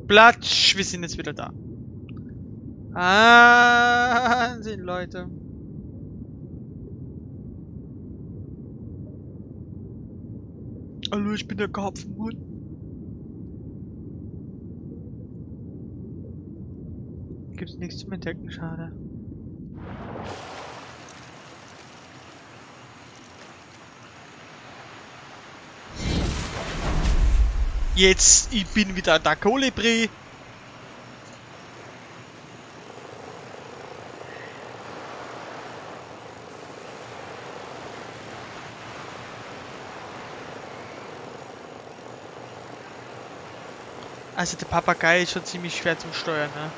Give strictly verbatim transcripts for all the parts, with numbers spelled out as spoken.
Platsch, wir sind jetzt wieder da. Ah, sind Leute. Hallo, ich bin der Karpfenhund. Gibt's nichts zum Entdecken, schade. Jetzt, ich bin wieder der Kolibri. Also der Papagei ist schon ziemlich schwer zum Steuern, ne?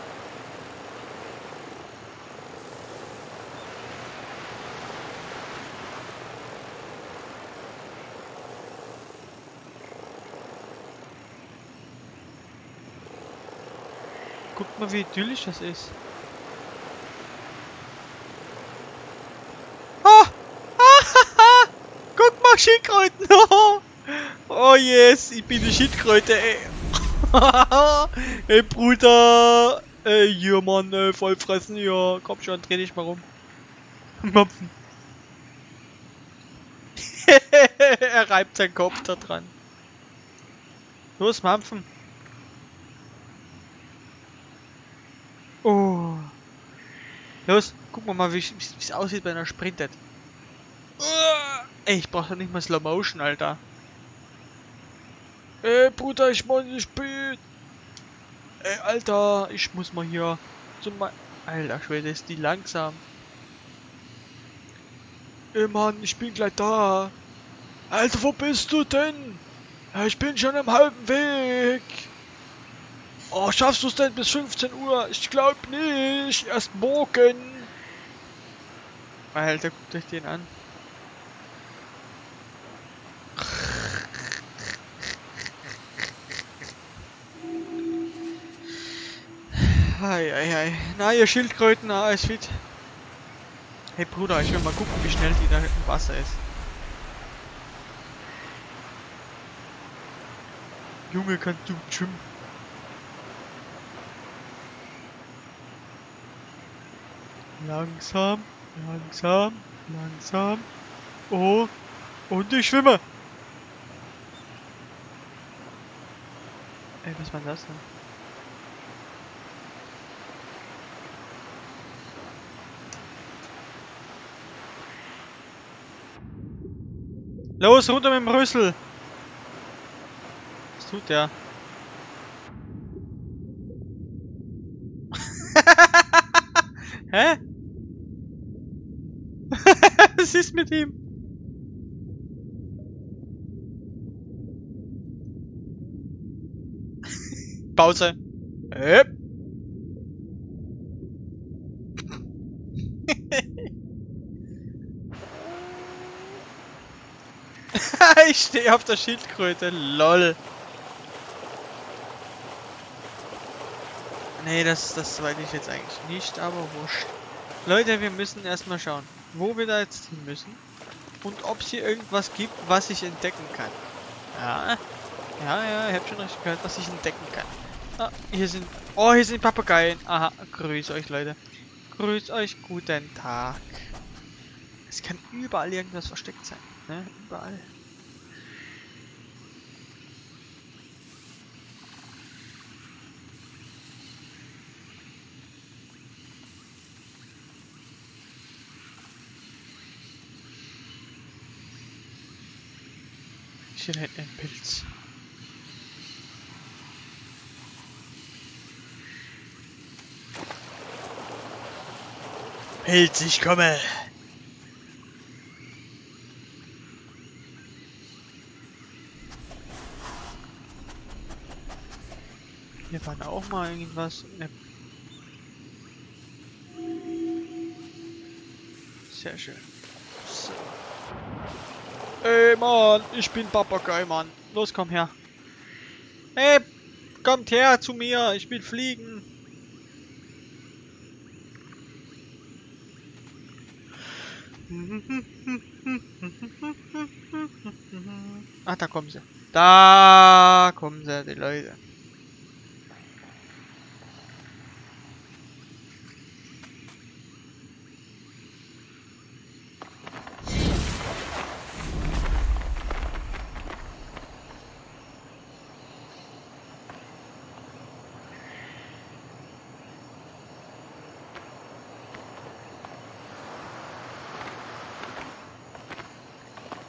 Guckt mal, wie idyllisch das ist. Oh! Ah, guck mal, Schildkröten! Oh yes, ich bin die Schildkröte, ey. Ey Bruder! Ey, hier Mann, ey, voll fressen, ja. Komm schon, dreh dich mal rum. Mopfen. Er reibt seinen Kopf da dran. Los, Mampfen. Oh. Los, guck mal mal, wie es aussieht, wenn er sprintet. Ey, ich brauche nicht mal Slow Motion, Alter. Ey, Bruder, ich muss nicht spielen. Ey, Alter, ich muss mal hier zum Ma Alter Schwede, ist die langsam. Ey, Mann, ich bin gleich da. Alter, wo bist du denn? Ja, ich bin schon am halben Weg. Oh, schaffst du es denn bis fünfzehn Uhr? Ich glaub nicht. Erst morgen. Alter, guckt euch den an. Ei, ei, ei. Na, ihr Schildkröten, na, ist fit. Hey Bruder, ich will mal gucken, wie schnell die da im Wasser ist. Junge, kannst du schwimmen? Langsam, langsam, langsam. Oh, und ich schwimme. Ey, was war das denn? Los, runter mit dem Rüssel! Was tut der? Hä? Was ist mit ihm? Pause. Äh. Ich stehe auf der Schildkröte, lol. Nee, das, das weiß ich jetzt eigentlich nicht, aber wurscht. Leute, wir müssen erstmal schauen, wo wir da jetzt hin müssen und ob es hier irgendwas gibt, was ich entdecken kann. Ja, ja, ja, ich hab schon richtig gehört, was ich entdecken kann. Ah, hier sind, oh, hier sind Papageien. Aha, grüß euch, Leute. Grüß euch, guten Tag. Es kann überall irgendwas versteckt sein, ne? Überall. Hier hinten ein Pilz. Pilz, ich komme! Hier war auch mal irgendwas. Ne. Sehr schön. So. Ey, Mann, ich bin Papagei, Mann. Los, komm her. Hey, kommt her zu mir. Ich will fliegen. Ah, da kommen sie. Da kommen sie, die Leute.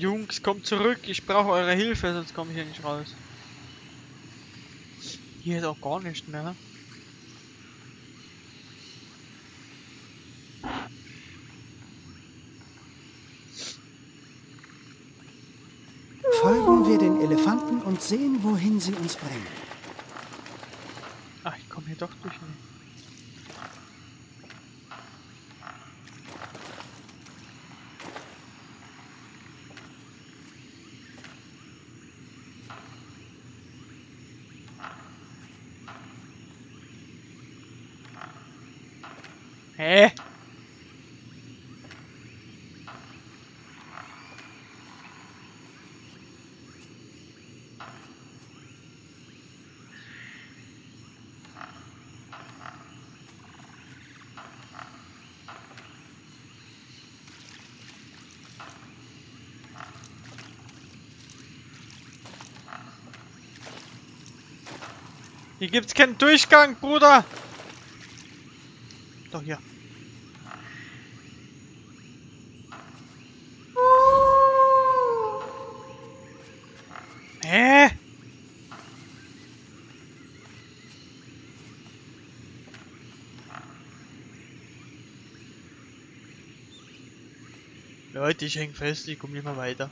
Jungs, kommt zurück. Ich brauche eure Hilfe, sonst komme ich hier nicht raus. Hier ist auch gar nicht mehr. Folgen wir den Elefanten und sehen, wohin sie uns bringen. Ach, ich komme hier doch durch. Ne? Hä? Hier gibt's keinen Durchgang, Bruder. Doch hier. Hä? Leute, ich häng fest, ich komme nicht mehr weiter.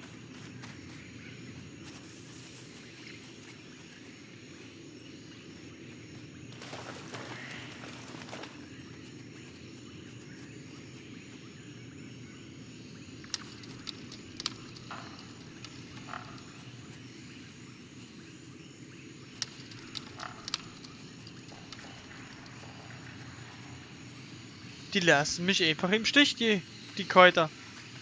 Die lassen mich einfach im Stich, die, die Kräuter.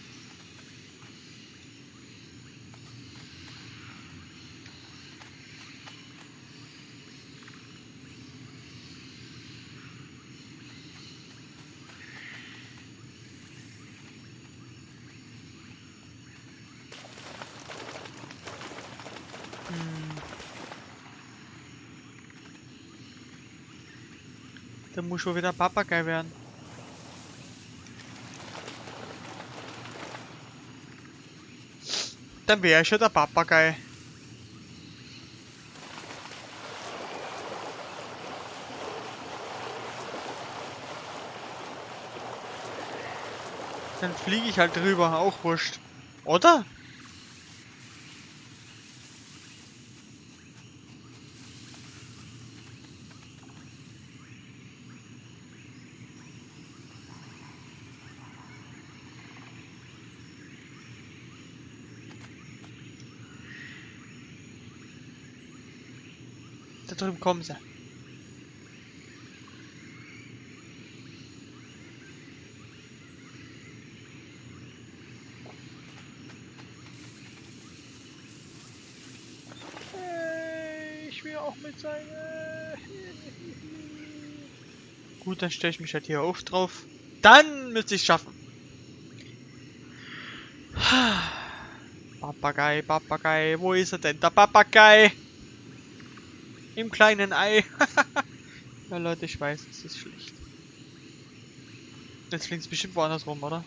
Hm. Da muss schon wieder Papagei werden. Dann wäre ich ja der Papagei. Dann fliege ich halt drüber, auch wurscht. Oder? Da drüben kommen sie. Ich will auch mit sein. Gut, dann stelle ich mich halt hier auf drauf. Dann müsste ich es schaffen. Papagei, Papagei, wo ist er denn? Der Papagei! Im kleinen Ei. Ja, Leute, ich weiß, es ist schlecht. Jetzt fliegt es bestimmt woanders rum, oder?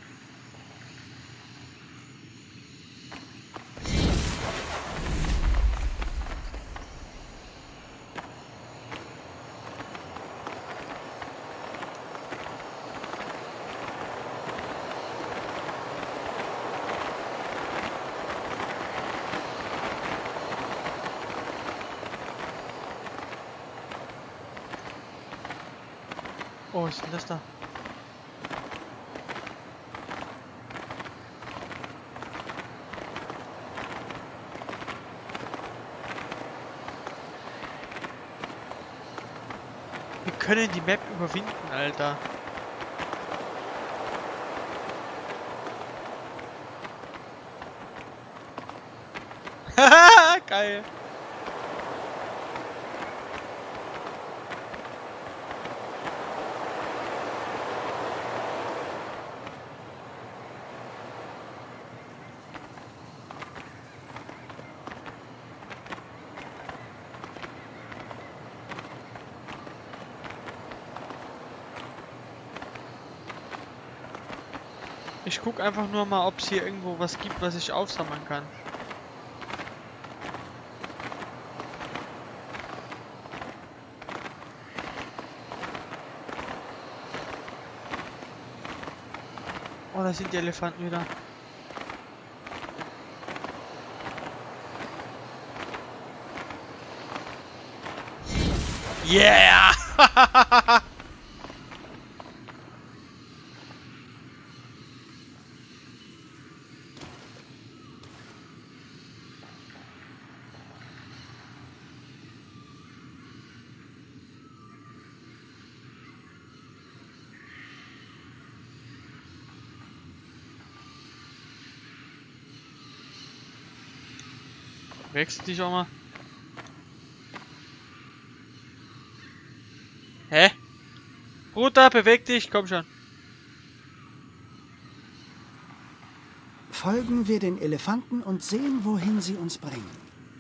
Oh, was ist denn das da? Wir können die Map überwinden, Alter. Haha, geil. Ich guck einfach nur mal, ob es hier irgendwo was gibt, was ich aufsammeln kann. Oh, da sind die Elefanten wieder. Yeah! Wechsel dich auch mal. Hä? Bruder, beweg dich, komm schon. Folgen wir den Elefanten und sehen, wohin sie uns bringen.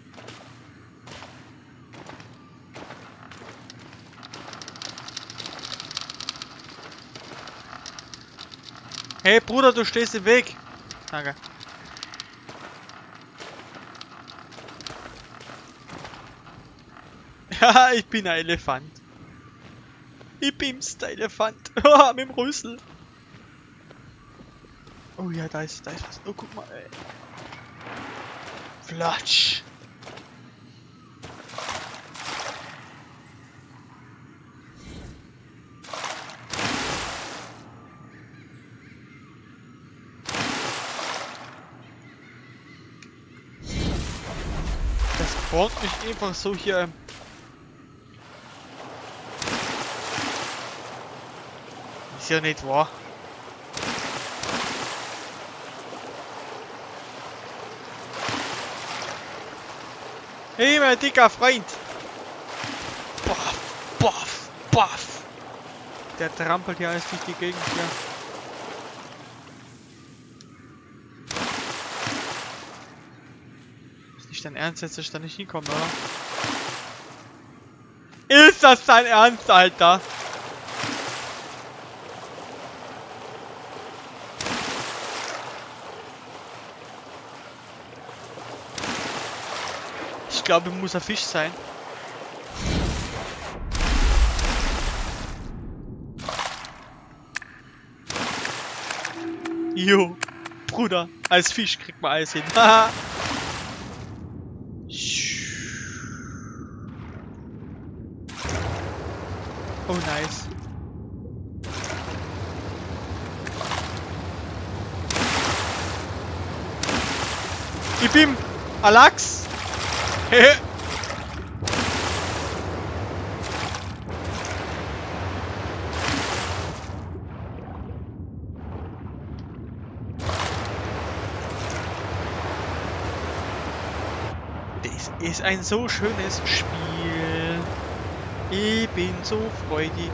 Hey Bruder, du stehst im Weg. Danke. Ja, ich bin ein Elefant. Ich bin's, der Elefant. Mit dem Rüssel. Oh ja, da ist, da ist was. Oh, guck mal, ey. Flatsch. Das spawnt mich einfach so hier. Ist ja nicht wahr. Hey, mein dicker Freund! Boff, boff, boff! Der trampelt ja alles durch die Gegend hier. Ist nicht dein Ernst, dass ich da nicht hinkomme, oder? Ist das dein Ernst, Alter? Ich glaube, muss ein Fisch sein. Jo, Bruder, als Fisch kriegt man alles hin. Haha. Oh, nice. Gib ihm! Alax! Hehe! Das ist ein so schönes Spiel. Ich bin so freudig.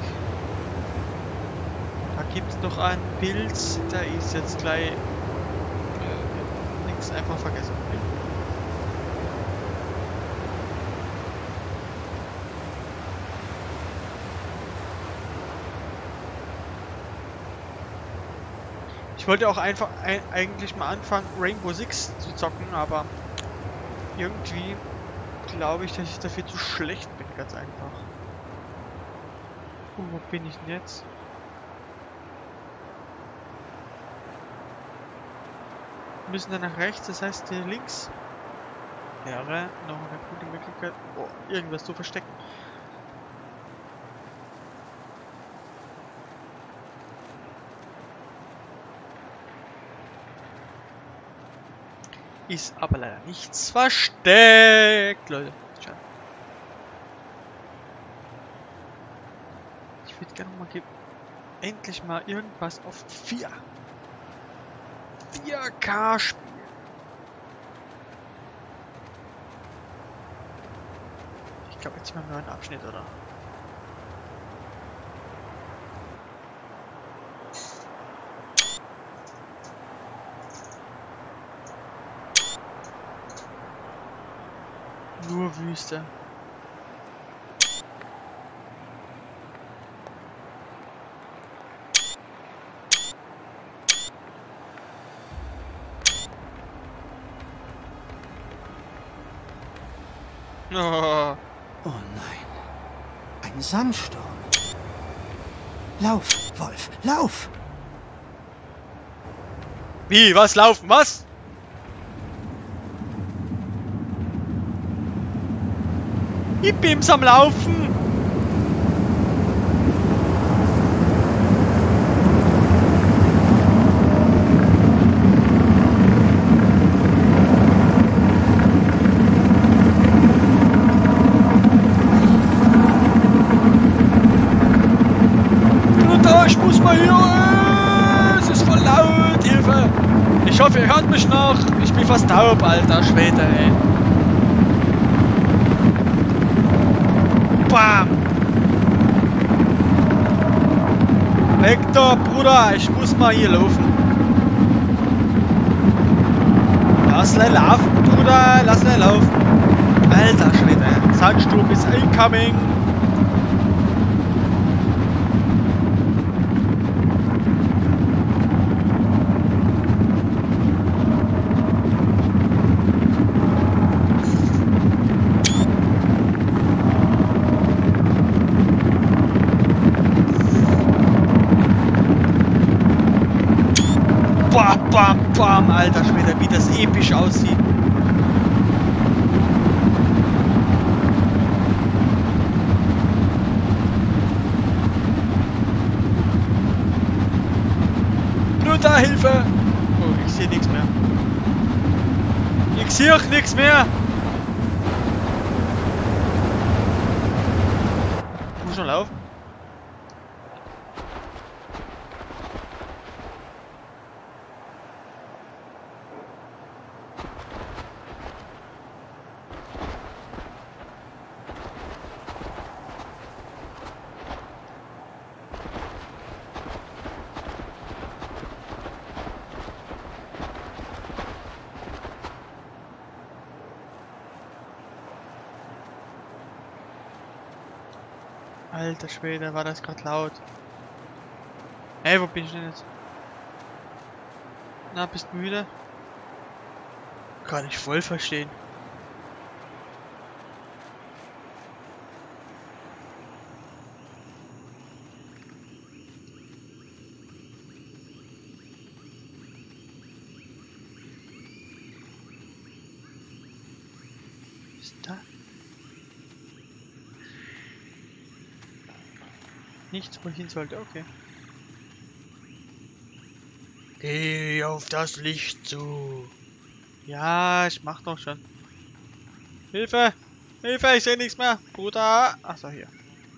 Da gibt es noch einen Pilz, da ist jetzt gleich äh, nichts einfach vergessen. Ich wollte auch einfach ein, eigentlich mal anfangen, Rainbow Six zu zocken, aber irgendwie glaube ich, dass ich dafür zu schlecht bin, ganz einfach. Uh, wo bin ich denn jetzt? Wir müssen dann nach rechts, das heißt hier links wäre noch eine gute Möglichkeit, oh, irgendwas zu verstecken. Ist aber leider nichts versteckt, Leute. Schade. Ich würde gerne mal endlich mal irgendwas auf vier K spielen. Ich glaube jetzt mal einen neuen Abschnitt, oder? Nur Wüste. Oh. Oh nein. Ein Sandsturm. Lauf, Wolf, lauf! Wie, was laufen, was? Ich bin's am Laufen. Ich muss mal hier. Äh, es ist voll laut. Hilfe. Ich hoffe, ihr hört mich noch. Ich bin fast taub, alter Schwede, ey. Bam. Weg da, Bruder. Ich muss mal hier laufen. Lass le laufen, Bruder. Lass le laufen. Alter Schwede. Sandsturm ist incoming. Bam, bam, bam, alter Schwede, wie das episch aussieht. Nur da, Hilfe! Oh, ich sehe nichts mehr. Ich sehe auch nichts mehr! Ich muss schon laufen. Alter Schwede, war das gerade laut. Hey, wo bin ich denn jetzt? Na, bist du müde? Kann ich voll verstehen. Was ist da? Nichts, wo ich hin sollte, okay. Geh auf das Licht zu. Ja, ich mach doch schon. Hilfe! Hilfe, ich sehe nichts mehr. Bruder! Achso, hier.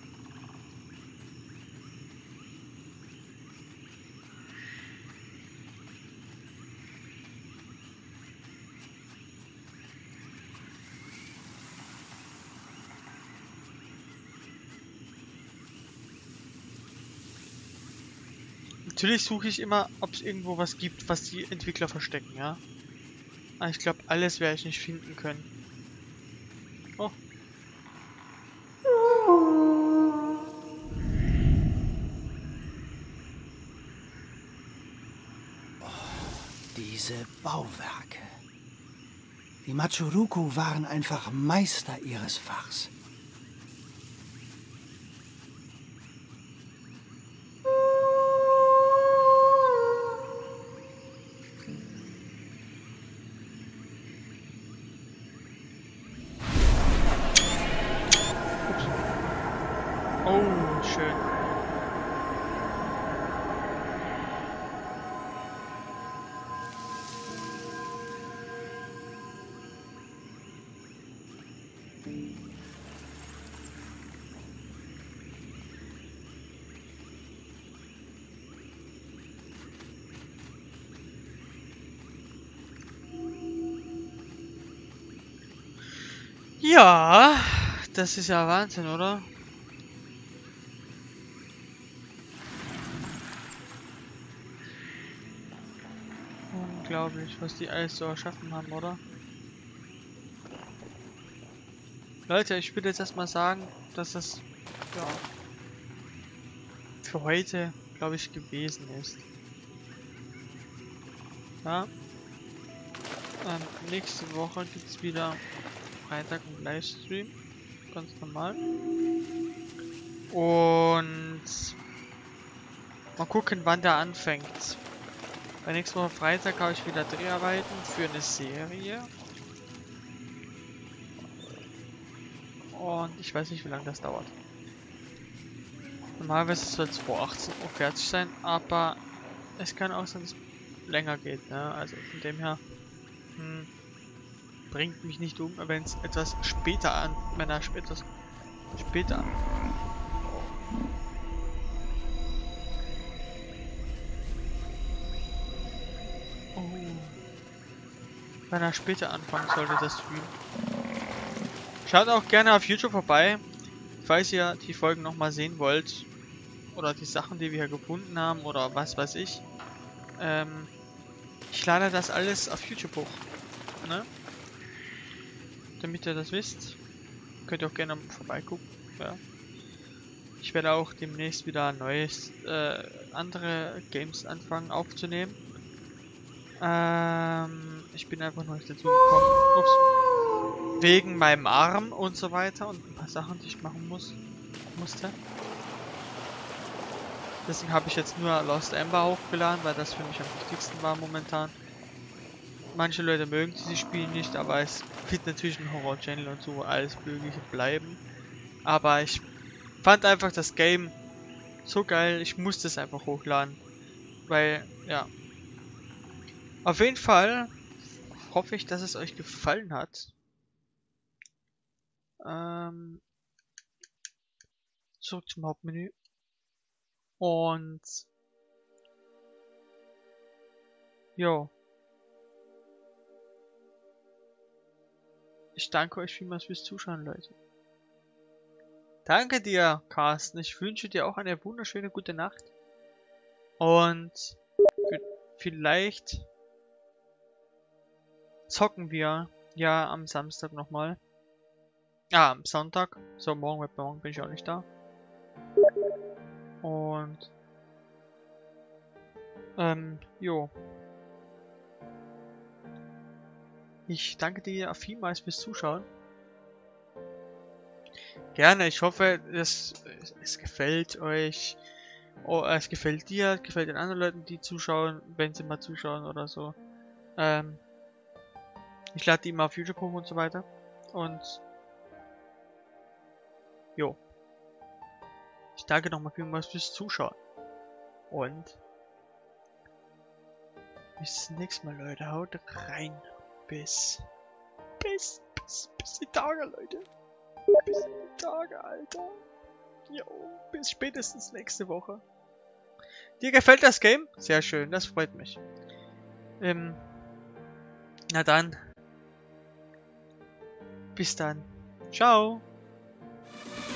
Natürlich suche ich immer, ob es irgendwo was gibt, was die Entwickler verstecken, ja. Aber ich glaube, alles werde ich nicht finden können. Oh. Diese Bauwerke. Die Machuruku waren einfach Meister ihres Fachs. Oh, schön. Ja, das ist ja Wahnsinn, oder? Unglaublich, was die alles so erschaffen haben, oder? Leute, ich würde jetzt erstmal sagen, dass das ja, für heute, glaube ich, gewesen ist. Ja. Ähm, nächste Woche gibt es wieder Freitag ein Livestream. Ganz normal. Und mal gucken, wann der anfängt. Bei nächste Woche Freitag habe ich wieder Dreharbeiten für eine Serie. Und ich weiß nicht, wie lange das dauert. Normalerweise soll es vor achtzehn Uhr fertig sein, aber es kann auch sein, dass es länger geht. Ne? Also von dem her hm, bringt mich nicht um, wenn es etwas später an, wenn er später später. Oh. Wenn er später anfangen sollte, das Stream. Schaut auch gerne auf YouTube vorbei, falls ihr die Folgen nochmal sehen wollt. Oder die Sachen, die wir hier gefunden haben, oder was weiß ich. Ähm, ich lade das alles auf YouTube hoch. Ne? Damit ihr das wisst, könnt ihr auch gerne vorbeigucken. Ja. Ich werde auch demnächst wieder neues, äh, andere Games anfangen aufzunehmen. Ähm, ich bin einfach noch nicht dazu gekommen. Ups. Wegen meinem Arm und so weiter und ein paar Sachen, die ich machen muss, musste. Deswegen habe ich jetzt nur Lost Ember hochgeladen, weil das für mich am wichtigsten war momentan. Manche Leute mögen dieses Spiel nicht, aber es wird natürlich ein Horror-Channel und so alles Mögliche bleiben. Aber ich fand einfach das Game so geil, ich musste es einfach hochladen. Weil, ja. Auf jeden Fall hoffe ich, dass es euch gefallen hat. Ähm, zurück zum Hauptmenü. Und jo. Ich danke euch vielmals fürs Zuschauen, Leute. Danke dir, Carsten. Ich wünsche dir auch eine wunderschöne gute Nacht. Und vielleicht zocken wir ja am Samstag nochmal. Ah, am Sonntag. So, morgen, morgen bin ich auch nicht da. Und ähm, jo. Ich danke dir vielmals fürs Zuschauen. Gerne, ich hoffe, es, es gefällt euch. Oh, es gefällt dir, es gefällt den anderen Leuten, die zuschauen, wenn sie mal zuschauen oder so. Ähm, ich lade die immer auf YouTube hoch und so weiter. Und jo. Ich danke nochmal vielmals fürs Zuschauen. Und bis zum nächsten Mal, Leute. Haut rein. Bis. Bis, bis, bis die Tage, Leute. Bis die Tage, Alter. Jo, bis spätestens nächste Woche. Dir gefällt das Game? Sehr schön, das freut mich. Ähm, na dann. Bis dann. Ciao.